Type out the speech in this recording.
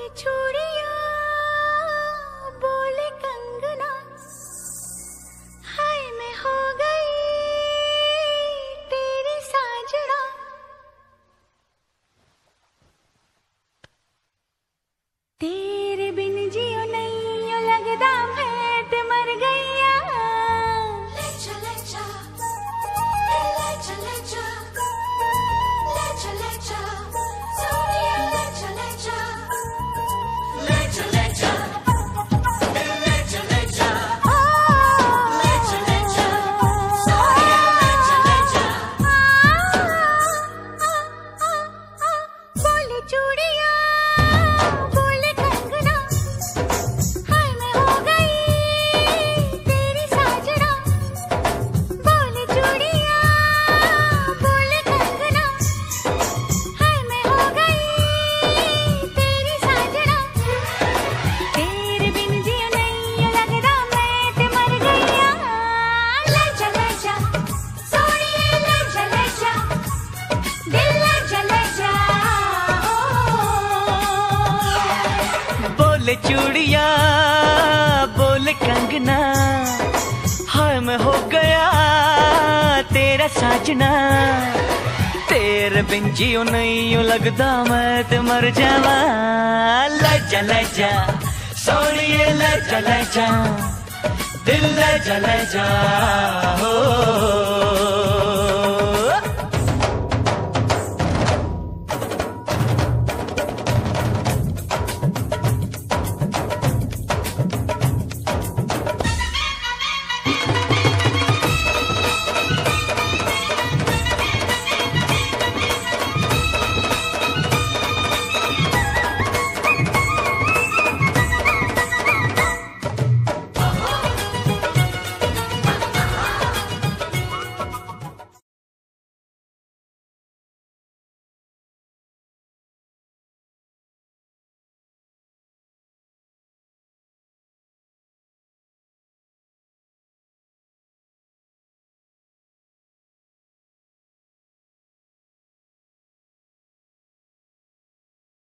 चूड़ियां बोले कंगना, हाय मैं हो गई तेरी साजना। तेरे बिन जियो नहीं लगदा मैं ते मर गईया। लेचा लेचा लेचा लेचा लेचा लेचा सोनिया लेचा लेचा लेचा लेचा लेचा लेचा लेचा लेचा सोनिया लेचा लेचा। बोले चूड़ियां बोले कंगना, हाय मैं हो गई तेरी साजना। बोले चूड़ियां बोले कंगना, हाय मैं हो गई तेरी साजना। तेरे बिन जियो नहीं लगदा मैं ते मर गईया। लेचा लेचा सोनिए लेचा लेचा दिल लेचा लेचा। बोले चूड़िया बोले कंगना, हाय मैं हो गया तेरा साजना। तेरे बिन जियो नहीं लगदा मैं ते मर जावा। लेजा लेजा सोनिए लेजा लेजा दिल लेजा लेजा हो।